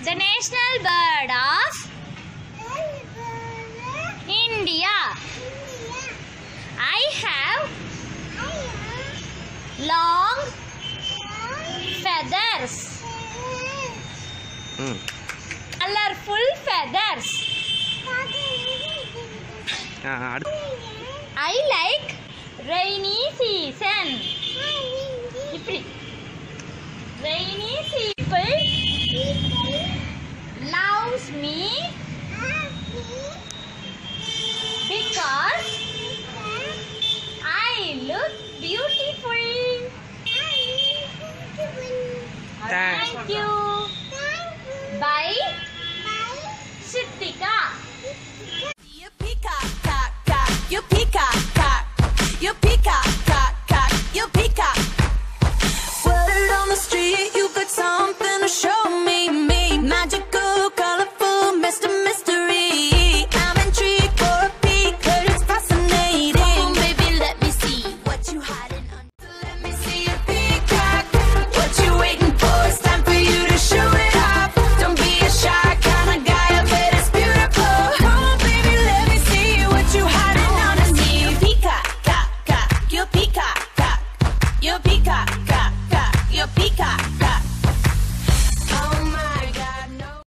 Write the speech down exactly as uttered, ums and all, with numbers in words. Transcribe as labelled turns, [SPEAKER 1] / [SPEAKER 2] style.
[SPEAKER 1] The national bird of India. I have long feathers.
[SPEAKER 2] Mm.
[SPEAKER 1] Colorful feathers.
[SPEAKER 2] Uh,
[SPEAKER 1] I like rainy season. Rainy season loves me because I look beautiful.